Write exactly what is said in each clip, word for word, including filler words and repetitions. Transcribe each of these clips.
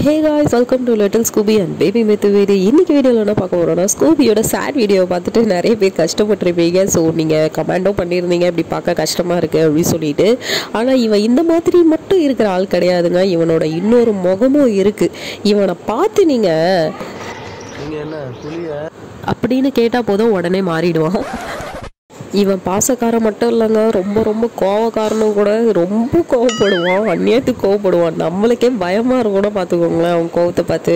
Hey guys, welcome to Little Scooby and Baby Myth video. இன்னைக்கு வீடியோல என்ன பார்க்க போறோம்னா ஸ்கூபியோட sad வீடியோ பார்த்துட்டு நிறைய பேர் கஷ்டப்பட்டிருப்பீங்க. சோ நீங்க கமெண்டோ பண்ணிருந்தீங்க இப்படி பார்க்க கஷ்டமா இருக்கு அப்படி சொல்லிட்டு. ஆனா இவன் இந்த மாதிரி மட்டும் இருக்கிற ஆள் கிடையாதுங்க. இவனோட இன்னொரு முகமும் இருக்கு. இவனை பார்த்து நீங்க நீங்க என்ன புலியா அப்படின்னு கேட்டா போதும் உடனே மாறிடுவான். இவன் பாசக்காரன் மட்டும் இல்லைங்க, ரொம்ப ரொம்ப கோவக்காரனும் கூட. ரொம்ப கோவப்படுவான், அந்நியத்துக்கு கோவப்படுவான். நம்மளுக்கே பயமா இருக்கணும் பார்த்துக்கோங்களேன் அவன் கோவத்தை பார்த்து.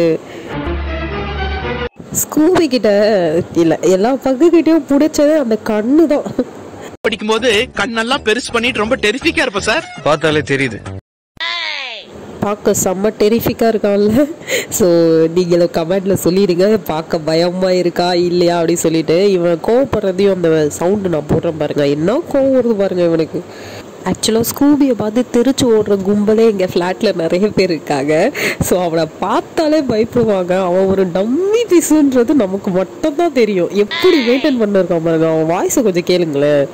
ஸ்கூபி கிட்ட இல்ல எல்லா பக்கக்கிட்டையும் பிடிச்சது அந்த கண்ணு தான். படிக்கும்போது கண்ணெல்லாம் பெருசு பண்ணிட்டு ரொம்ப டெரிஃபிக்கா இருப்ப சார், பார்த்தாலே தெரியுது. பார்க்க செம்ம டெரிஃபிக்காக இருக்கான்ல. ஸோ நீங்களும் கமெண்ட்ல சொல்லிடுங்க பார்க்க பயமா இருக்கா இல்லையா அப்படின்னு சொல்லிட்டு. இவன் கோவப்படுறதையும் அந்த சவுண்டு நான் போடுறேன் பாருங்க, என்ன கோவம் வருது பாருங்க இவனுக்கு. ஆக்சுவலாக ஸ்கூபியை பார்த்து தெரிச்சு ஓடுற கும்பலே எங்கள் ஃப்ளாட்டில் நிறைய பேர் இருக்காங்க. ஸோ அவனை பார்த்தாலே பயப்படுவாங்க. அவன் ஒரு டம்மி பீஸுன்றது நமக்கு மட்டும்தான் தெரியும். எப்படி மெயின்டைன் பண்ணிருக்கான் பாருங்க. அவன் வாய்ஸை கொஞ்சம் கேளுங்களேன்.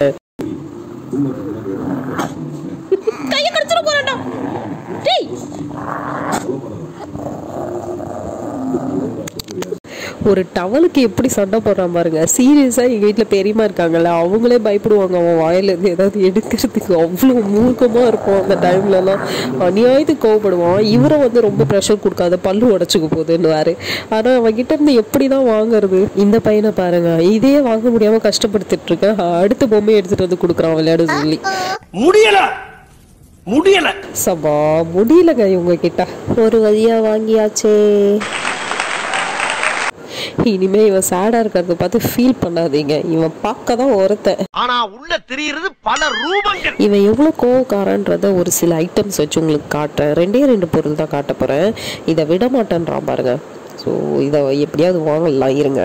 ஒரு டவலுக்கு எப்படி சண்டை போடுறான் பாருங்க. சீரியஸா எங்க வீட்டுல பெரியமா இருக்காங்கல்ல, அவங்களே பயப்படுவாங்க அவன் வாயில இருந்து ஏதாவது எடுக்கிறதுக்கு. அவ்வளவு மூர்க்கமா இருக்கும் அந்த டைம்ல எல்லாம். அநியாயத்துக்கு கோவப்படுவான். இவரை வந்து ரொம்ப ப்ரெஷர் கொடுக்காத, பல்லு உடச்சுக்க போகுதுன்னுவாரு. ஆனா அவன்கிட்ட இருந்து எப்படிதான் வாங்குறது? இந்த பையனை பாருங்க, இதே வாங்க முடியாம கஷ்டப்படுத்திட்டு இருக்கேன். அடுத்த பொம்மையை எடுத்துட்டு வந்து கொடுக்குறான் விளையாட சொல்லி. முடியல முடியல சபா முடியலங்க இவங்க கிட்ட. ஒரு வழியா வாங்கியாச்சே. இனிமே இவன் சேடா இருக்கிறத பார்த்து ஃபீல் பண்ணாதீங்க. இவன் பார்க்க தான் ஒருத்தன், ஆனா உள்ள தெரியுறது பல ரூபங்கள். இவன் எவ்வளவு கோவக்காரன்றத ஒரு சில ஐட்டம்ஸ் வச்சு உங்களுக்கு காட்டுறேன். ரெண்டே ரெண்டு பொருள் தான் காட்ட போறேன். இதை விட மாட்டேன்றான் பாருங்க. ஸோ இதை எப்படியாவது வாங்கலாம் இருங்க.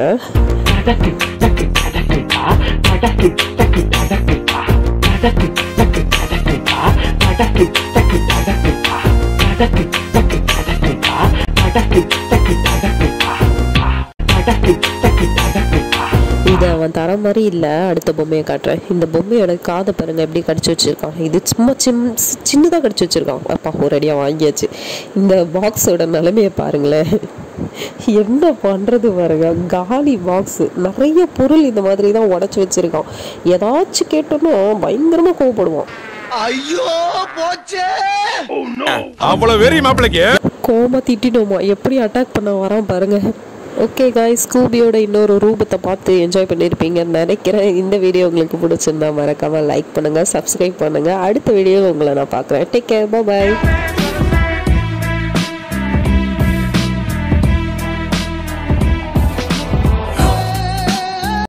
இதை அவன் தர மாதிரி இல்லை. அடுத்த பொம்மையை காட்டுறேன். இந்த பொம்மையோட காதை பாருங்க எப்படி கடிச்சு வச்சிருக்கான். இது சும்மா சிம் சின்னதாக கடிச்சு வச்சிருக்கான். அப்பா ஒரு அடியாக வாங்கியாச்சு. இந்த பாக்ஸோட நிலைமையை பாருங்களேன், என்ன பண்றது பாருங்க. காலி பாக்ஸ், நிறைய பொருள் இந்த மாதிரி தான் உடைச்சு வச்சிருக்கான். ஏதாச்சும் கேட்டோம்னா பயங்கரமா கோவப்படுவான். ஐயோ போச்சே, அவ்வளவு வெறி மாப்பிளைக்கு கோமா திட்டினோமா எப்படி அட்டாக் பண்ண வரான் பாருங்க. ஓகே காய்ஸ், ஸ்கூபியோட இன்னொரு ரூபத்தை பார்த்து என்ஜாய் பண்ணியிருப்பீங்கன்னு நினைக்கிறேன். இந்த வீடியோ உங்களுக்கு பிடிச்சிருந்தா மறக்காம லைக் பண்ணுங்க, சப்ஸ்கிரைப் பண்ணுங்க. அடுத்த வீடியோ உங்களை நான் பார்க்குறேன். டேக் கேர், பாய்.